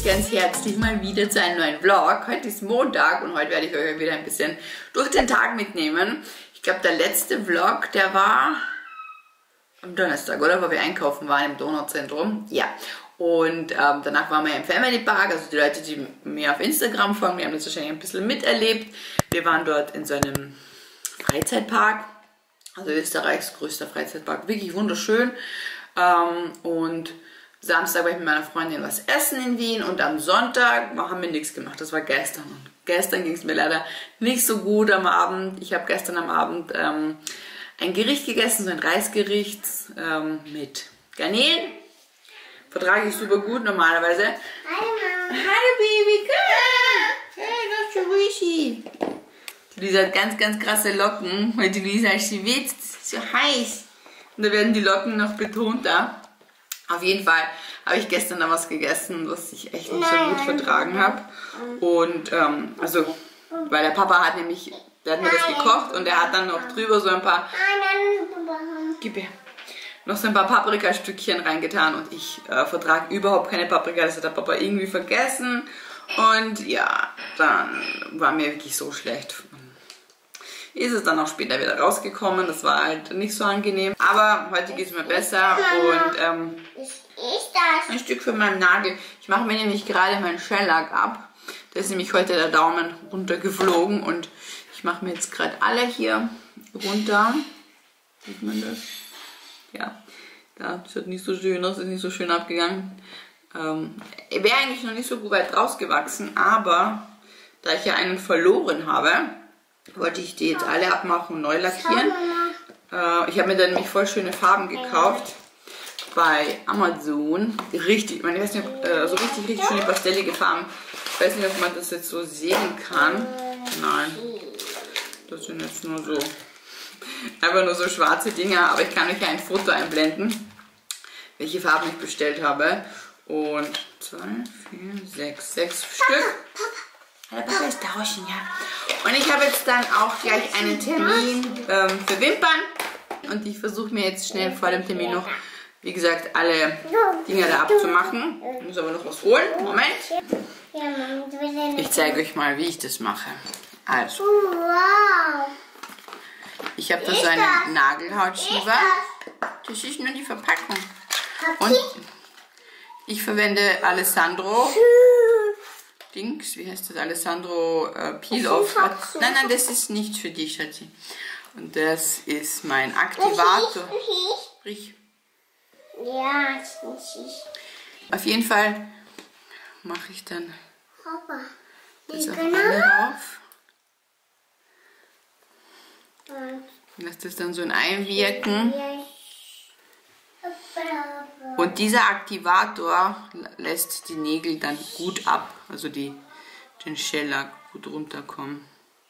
ganz herzlich mal wieder zu einem neuen Vlog. Heute ist Montag und heute werde ich euch wieder ein bisschen durch den Tag mitnehmen. Ich glaube, der letzte Vlog, der war am Donnerstag, oder? Wo wir einkaufen waren im Donauzentrum. Ja. Und danach waren wir im Family Park. Also die Leute, die mir auf Instagram folgen, die haben das wahrscheinlich ein bisschen miterlebt. Wir waren dort in so einem Freizeitpark. Also Österreichs größter Freizeitpark. Wirklich wunderschön. Und Samstag war ich mit meiner Freundin was essen in Wien und am Sonntag haben wir nichts gemacht. Das war gestern. Und gestern ging es mir leider nicht so gut am Abend. Ich habe gestern am Abend ein Gericht gegessen, so ein Reisgericht mit Garnelen. Vertrage ich super gut normalerweise. Hallo Mama. Hallo Baby, komm. Hey, das ist Rishi. Die Luisa hat ganz, ganz krasse Locken, weil die Luisa, als sie witzt, so heiß. Und da werden die Locken noch betonter. Auf jeden Fall habe ich gestern da was gegessen, was ich echt nicht so gut vertragen habe. Und also, weil der Papa hat nämlich, der hat mir das gekocht und er hat dann noch drüber so ein paar, gib her, noch so ein paar Paprikastückchen reingetan und ich vertrage überhaupt keine Paprika, das hat der Papa irgendwie vergessen. Und ja, dann war mir wirklich so schlecht. Ist es dann auch später wieder rausgekommen, das war halt nicht so angenehm. Aber heute geht es mir besser und ein Stück von meinem Nagel. Ich mache mir nämlich gerade meinen Shellac ab. Da ist nämlich heute der Daumen runtergeflogen und ich mache mir jetzt gerade alle hier runter. Sieht man das? Ja, das sieht nicht so schön aus, ist nicht so schön abgegangen. Wäre eigentlich noch nicht so gut weit rausgewachsen, aber da ich ja einen verloren habe, wollte ich die jetzt alle abmachen und neu lackieren. Ich habe mir dann nämlich voll schöne Farben gekauft bei Amazon. Richtig, ich weiß nicht, so richtig schöne pastellige Farben. Ich weiß nicht, ob man das jetzt so sehen kann. Nein, das sind jetzt nur so, einfach nur so schwarze Dinger, aber ich kann euch ein Foto einblenden, welche Farben ich bestellt habe. Und 2, 4, 6 Stück. Der Papa ist tauschen, ja. Und ich habe jetzt dann auch gleich einen Termin für Wimpern. Und ich versuche mir jetzt schnell vor dem Termin noch, wie gesagt, alle Dinger da abzumachen. Ich muss aber noch was holen. Moment. Ich zeige euch mal, wie ich das mache. Also. Ich habe da so einen Nagelhautschieber. Das ist nur die Verpackung. Und ich verwende Alessandro Dings, wie heißt das? Alessandro Peel-Off. Nein, das ist nicht für dich, Schatzi. Und das ist mein Aktivator. Sprich. Ja, auf jeden Fall mache ich dann das auf alle rauf. Lass das dann so einwirken. Und dieser Aktivator lässt die Nägel dann gut ab, also den Shellac gut runterkommen.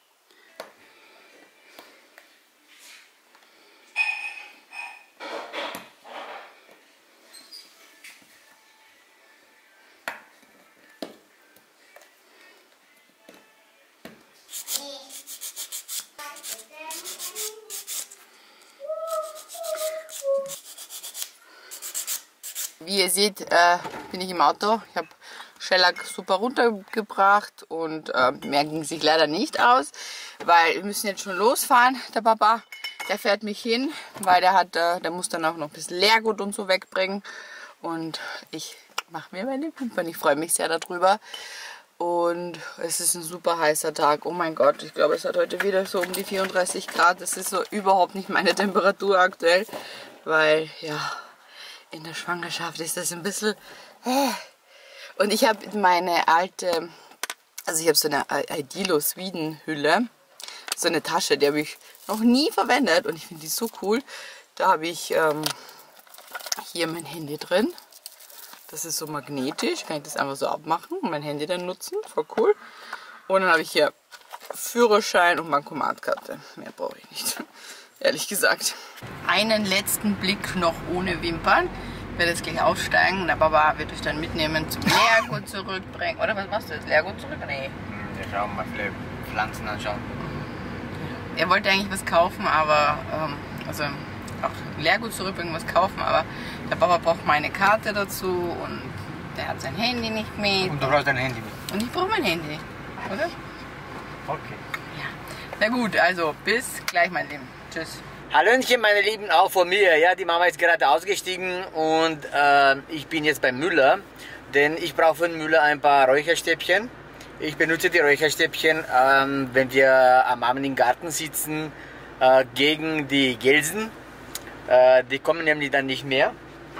Wie ihr seht, bin ich im Auto. Ich habe Shellac super runtergebracht und mehr ging sich leider nicht aus, weil wir müssen jetzt schon losfahren. Der Papa, der fährt mich hin, weil der muss dann auch noch ein bisschen Leergut und so wegbringen. Und ich mache mir meine Wimpern. Ich freue mich sehr darüber. Und es ist ein super heißer Tag. Oh mein Gott, ich glaube, es hat heute wieder so um die 34 Grad. Das ist so überhaupt nicht meine Temperatur aktuell, weil ja, in der Schwangerschaft ist das ein bisschen. Und ich habe meine alte, also ich habe so eine Idealo Sweden Hülle, so eine Tasche, die habe ich noch nie verwendet und ich finde die so cool. Da habe ich hier mein Handy drin. Das ist so magnetisch, kann ich das einfach so abmachen und mein Handy dann nutzen, voll cool. Und dann habe ich hier Führerschein und Bankomatkarte. Mehr brauche ich nicht, ehrlich gesagt. Einen letzten Blick noch ohne Wimpern. Ich werde jetzt gleich aussteigen. Der Papa wird euch dann mitnehmen zum Leergut zurückbringen. Oder was machst du jetzt? Leergut zurück? Nee. Wir schauen mal viele Pflanzen anschauen. Er wollte eigentlich was kaufen, aber also auch Leergut zurückbringen, was kaufen, aber der Papa braucht meine Karte dazu und der hat sein Handy nicht mit. Und du brauchst dein Handy mit. Und ich brauche mein Handy nicht, oder? Okay. Ja. Na gut, also bis gleich, mein Lieben. Tschüss. Hallöchen, meine Lieben, auch von mir. Ja, die Mama ist gerade ausgestiegen und ich bin jetzt beim Müller, denn ich brauche für den Müller ein paar Räucherstäbchen. Ich benutze die Räucherstäbchen, wenn wir am Abend im Garten sitzen, gegen die Gelsen. Die kommen nämlich dann nicht mehr.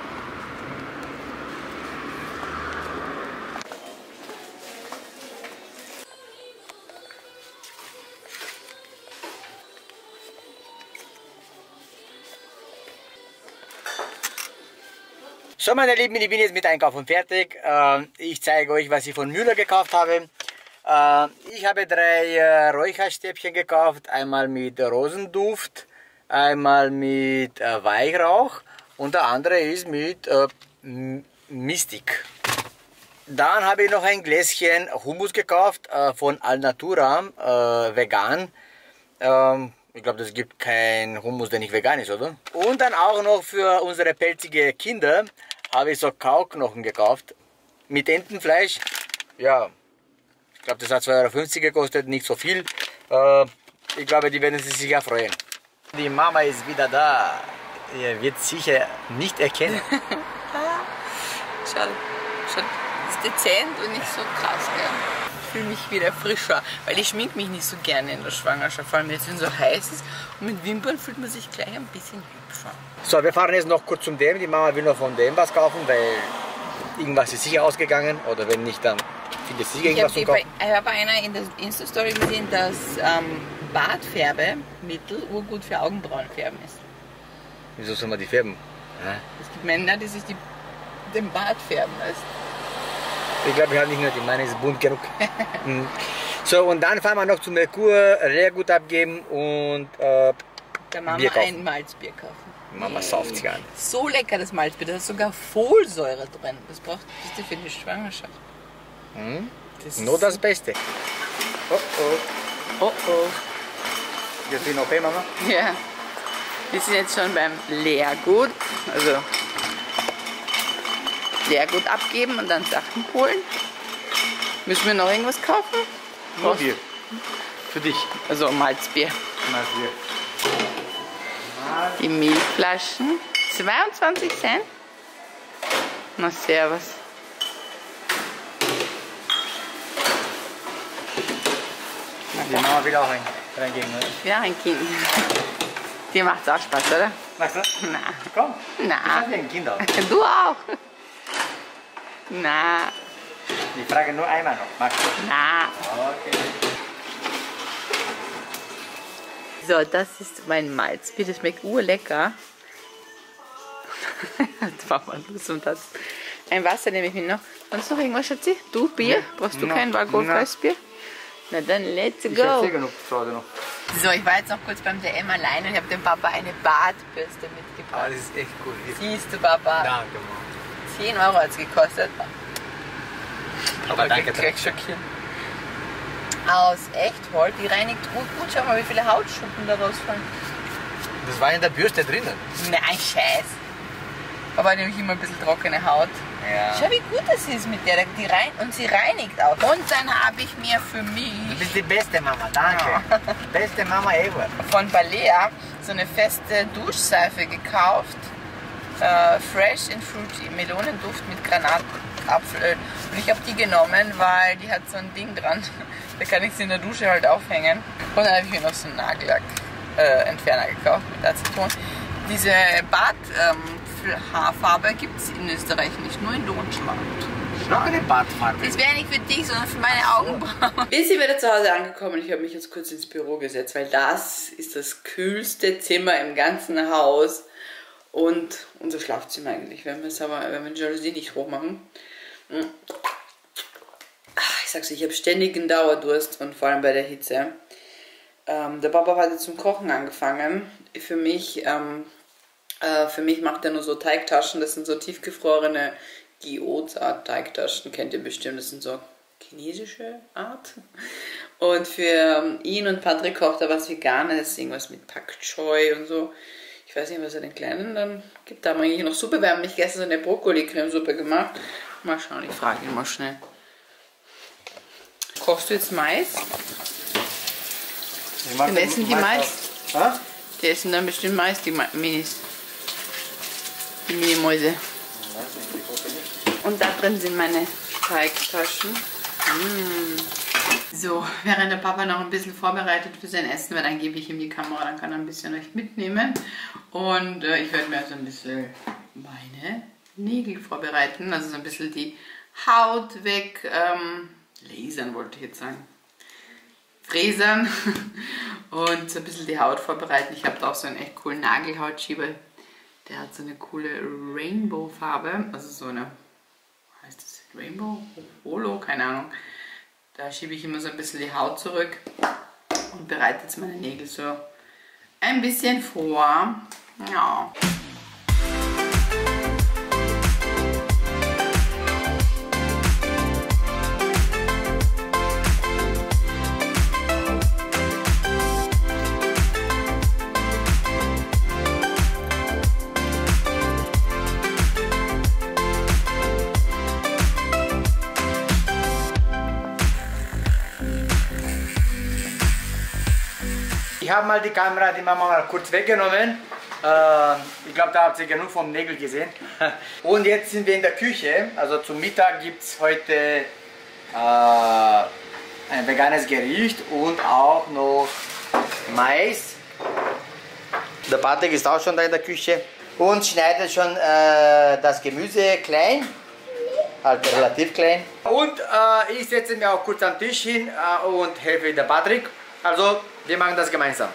So, meine Lieben, ich bin jetzt mit Einkaufen fertig. Ich zeige euch, was ich von Müller gekauft habe. Ich habe 3 Räucherstäbchen gekauft. Einmal mit Rosenduft, einmal mit Weihrauch und der andere ist mit Mystik. Dann habe ich noch ein Gläschen Hummus gekauft von Alnatura, vegan. Ich glaube, es gibt keinen Hummus, der nicht vegan ist, oder? Und dann auch noch für unsere pelzige Kinder habe ich so Kauknochen gekauft mit Entenfleisch. Ja, ich glaube, das hat 2,50 € gekostet, nicht so viel. Ich glaube, die werden sich sicher freuen. Die Mama ist wieder da. Ihr wird sicher nicht erkennen. Schade. Ist dezent und nicht so krass, gell? Ich fühle mich wieder frischer, weil ich schmink mich nicht so gerne in der Schwangerschaft, vor allem jetzt, wenn es so heiß ist. Und mit Wimpern fühlt man sich gleich ein bisschen hübscher. So, wir fahren jetzt noch kurz zum dem. Die Mama will noch von dem was kaufen, weil irgendwas ist sicher ausgegangen. Oder wenn nicht, dann findet sie irgendwas zu kaufen. Ich habe einer in der Insta-Story gesehen, dass Bartfärbemittel urgut für Augenbrauenfärben ist. Wieso soll man die färben? Es gibt Männer, die sich den Bart färben lassen. Ich glaube, ich habe nicht nötig, meine ist bunt genug. So, und dann fahren wir noch zum Merkur, Leergut abgeben und der Mama Bier kaufen. ein Malzbier kaufen. Mama sauft sich an. So lecker das Malzbier, da ist sogar Folsäure drin. Das brauchst du für die Schwangerschaft. Das Nur das Beste. Oh oh. Oh oh. Wir sind okay, Mama? Ja. Wir sind jetzt schon beim Leergut. Also Leergut abgeben und dann Sachen holen. Müssen wir noch irgendwas kaufen? Nur Bier. Für dich. Also Malzbier. Malzbier. Die Milchflaschen. 22 Cent. Na servus. Die Mama will auch reingehen, oder? Ja, ein Kind. Dir macht's auch Spaß, oder? Magst du? Na. Komm. Na. Ich hab ein Kind auch. Du auch. Na. Ich frage nur einmal noch. Magst du? Na. Okay. So, das ist mein Malzbier. Das schmeckt urlecker. Jetzt machen wir das und das. Ein Wasser nehme ich mir noch. Sonst noch irgendwas, Schatzi? Du, Bier? Brauchst du kein alkoholfreies Bier? Na dann, let's Ich hab go. sehr genug zu Hause noch. So, ich war jetzt noch kurz beim DM allein und ich habe dem Papa eine Bartbürste mitgebracht. Aber das ist echt cool. Siehst du, Papa? Danke, Mama. 10 € hat es gekostet. Aber danke, gleich schockieren. Aus Echtholz, die reinigt gut. Schau mal, wie viele Hautschuppen da rausfallen. Das war in der Bürste drinnen. Nein, Scheiß. Aber nämlich immer ein bisschen trockene Haut. Ja. Schau, wie gut das ist mit der. Und sie reinigt auch. Und dann habe ich mir für mich Du bist die beste Mama, danke. Ja. Beste Mama ever. von Balea so eine feste Duschseife gekauft. Fresh and Fruity, Melonenduft mit Granatapfelöl. Und ich habe die genommen, weil die hat so ein Ding dran. Da kann ich sie in der Dusche halt aufhängen. Und dann habe ich mir noch so einen Nagellack-Entferner gekauft mit Aceton. Diese Barthaarfarbe gibt es in Österreich nicht, nur in Deutschland. Noch eine Bartfarbe. Das wäre nicht für dich, sondern für meine Augenbrauen. Wir sind wieder zu Hause angekommen. Ich habe mich jetzt kurz ins Büro gesetzt, weil das ist das kühlste Zimmer im ganzen Haus. Und unser Schlafzimmer eigentlich, wenn wir die Jalousie nicht hochmachen. Ich sag's euch, ich habe ständigen Dauerdurst und vor allem bei der Hitze. Der Papa hat jetzt zum Kochen angefangen. Für mich macht er nur so Teigtaschen. Das sind so tiefgefrorene Gyoza-Teigtaschen, kennt ihr bestimmt. Das sind so chinesische Art. Und für ihn und Patrick kocht er was Veganes, irgendwas mit Pak Choi und so. Ich weiß nicht, was er den Kleinen dann gibt. Da haben wir eigentlich noch Suppe. Wir haben nicht gestern so eine Brokkoli-Cremesuppe gemacht. Mal schauen, ich frage ihn mal schnell. Kochst du jetzt Mais? Dann essen die Mais. Die essen dann bestimmt Mais, die Minis. Die Mini-Mäuse. Und da drin sind meine Teigtaschen. So, während der Papa noch ein bisschen vorbereitet für sein Essen, weil dann gebe ich ihm die Kamera, dann kann er ein bisschen euch mitnehmen. Und ich werde mir also ein bisschen meine Nägel vorbereiten, also so ein bisschen die Haut weg, lasern wollte ich jetzt sagen, fräsern und so ein bisschen die Haut vorbereiten. Ich habe da auch so einen echt coolen Nagelhautschieber, der hat so eine coole Rainbow-Farbe, also so eine, heißt das Rainbow? Holo? Keine Ahnung. Da schiebe ich immer so ein bisschen die Haut zurück und bereite jetzt meine Nägel so ein bisschen vor. Ja. Ich habe mal die Kamera, die Mama mal kurz weggenommen. Ich glaube, da habt ihr genug vom Nägel gesehen. Und jetzt sind wir in der Küche. Also zum Mittag gibt es heute ein veganes Gericht und auch noch Mais. Der Patrick ist auch schon da in der Küche und schneidet schon das Gemüse klein, halt relativ klein. Und ich setze mich auch kurz am Tisch hin und helfe der Patrick. Also wir machen das gemeinsam.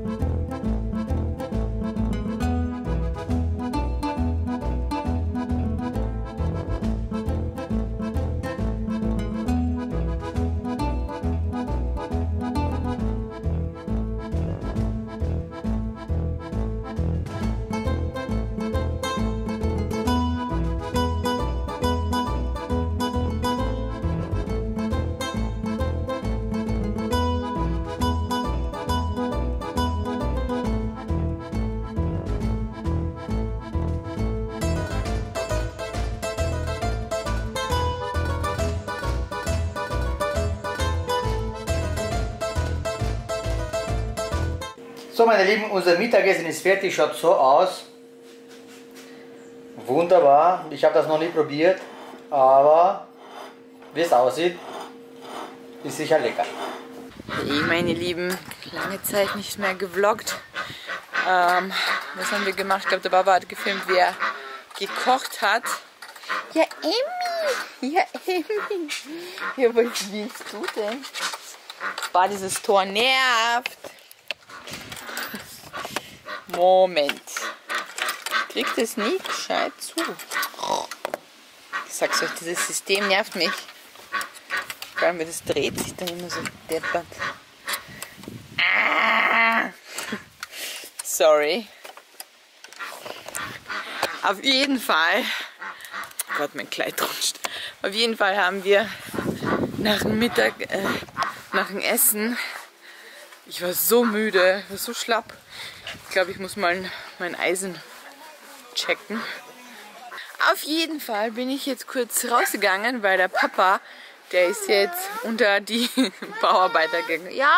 So meine Lieben, unser Mittagessen ist fertig, schaut so aus. Wunderbar, ich habe das noch nie probiert, aber wie es aussieht, ist sicher lecker. Hey meine Lieben, lange Zeit nicht mehr gevloggt. Was haben wir gemacht? Ich glaube, der Papa hat gefilmt, wie er gekocht hat. Ja, Emmy! Ja, Emmy! Ja, was willst du denn? War dieses Tor nervt. Moment. Kriegt es nie gescheit zu. Ich sag's euch, dieses System nervt mich. Vor allem, das dreht sich dann immer so deppert. Ah! Sorry. Auf jeden Fall. Oh Gott, mein Kleid rutscht. Auf jeden Fall haben wir nach dem Mittag, nach dem Essen, ich war so müde, ich war so schlapp. Ich glaube, ich muss mal mein Eisen checken. Auf jeden Fall bin ich jetzt kurz rausgegangen, weil der Papa, der ist jetzt unter die Bauarbeiter gegangen. Ja?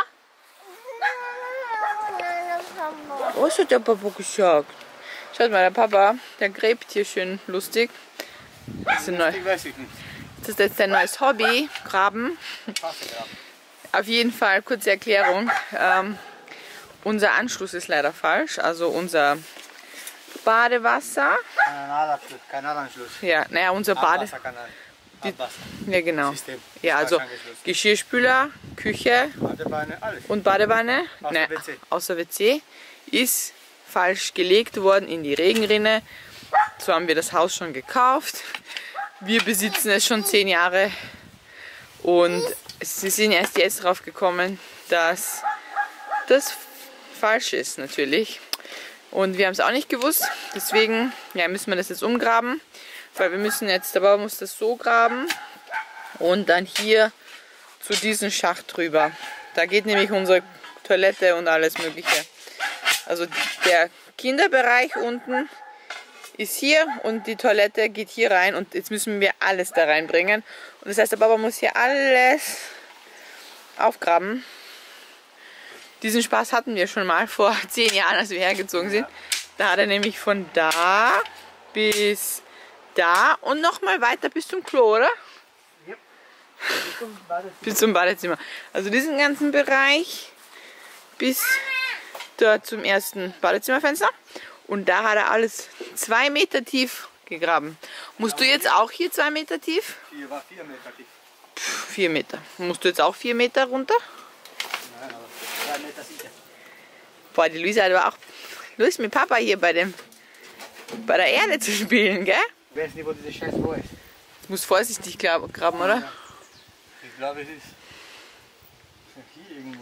Was hat der Papa gesagt? Schaut mal, der Papa, der gräbt hier schön lustig. Das ist jetzt sein neues Hobby, Graben. Auf jeden Fall, kurze Erklärung. Unser Anschluss ist leider falsch, also unser Badewasser. Kanalanschluss. Ja, naja, unser Abwasserkanal. Ja, genau. System. Ja, also Geschirrspüler, Küche Badewanne, alles. und Badewanne, Außer WC. Außer WC, ist falsch gelegt worden in die Regenrinne. So haben wir das Haus schon gekauft. Wir besitzen es schon 10 Jahre und sie sind erst jetzt drauf gekommen, dass das falsch ist natürlich. Und wir haben es auch nicht gewusst, deswegen ja, müssen wir das jetzt umgraben, weil wir müssen jetzt, der Bauer muss das so graben und dann hier zu diesem Schacht drüber. Da geht nämlich unsere Toilette und alles mögliche. Also der Kinderbereich unten ist hier und die Toilette geht hier rein und jetzt müssen wir alles da reinbringen. Und das heißt, der Papa muss hier alles aufgraben. Diesen Spaß hatten wir schon mal vor 10 Jahren, als wir hergezogen sind. Da hat er nämlich von da bis da und nochmal weiter bis zum Klo, oder? Ja. Bis zum Badezimmer. Also diesen ganzen Bereich bis dort zum ersten Badezimmerfenster. Und da hat er alles 2 Meter tief gegraben. Musst du jetzt auch hier 2 Meter tief? Hier war 4 Meter tief. 4 Meter. Musst du jetzt auch 4 Meter runter? Nein, aber 2 Meter sicher. Boah, die Luisa hat aber auch Lust mit Papa hier bei der Erde zu spielen, gell? Ich weiß nicht, wo diese scheiß Rohr ist. Du musst vorsichtig graben, oder? Ja. Ich glaube, es ist hier irgendwo.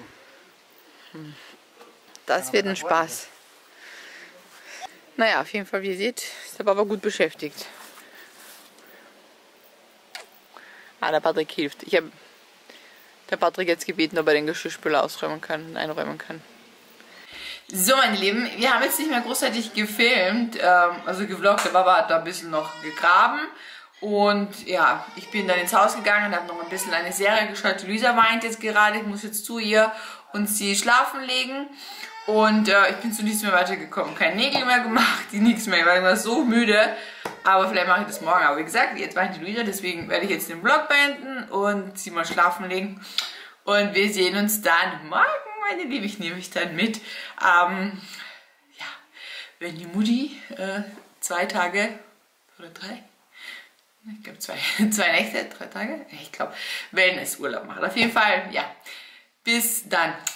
Das wird ein Spaß. Naja, auf jeden Fall, wie ihr seht, ist der Papa gut beschäftigt. Ah, der Patrick hilft. Ich habe der Patrick jetzt gebeten, ob er den Geschirrspüler ausräumen kann und einräumen kann. So, meine Lieben, wir haben jetzt nicht mehr großartig gefilmt, also gevloggt. Der Papa hat da ein bisschen noch gegraben. Und ja, ich bin dann ins Haus gegangen, habe noch ein bisschen eine Serie geschaut. Die Luisa weint jetzt gerade, ich muss jetzt zu ihr und sie schlafen legen. Und ich bin zu nichts mehr weitergekommen. Keine Nägel mehr gemacht, nichts mehr. Ich war immer so müde. Aber vielleicht mache ich das morgen. Aber wie gesagt, jetzt weint die Luisa, deswegen werde ich jetzt den Vlog beenden und sie mal schlafen legen. Und wir sehen uns dann morgen, meine Liebe. Ich nehme mich dann mit. Ja, wenn die Mutti 2 Tage oder 3, ich glaube 2 Nächte, 3 Tage, ich glaube, Wellnessurlaub macht. Auf jeden Fall, ja, bis dann.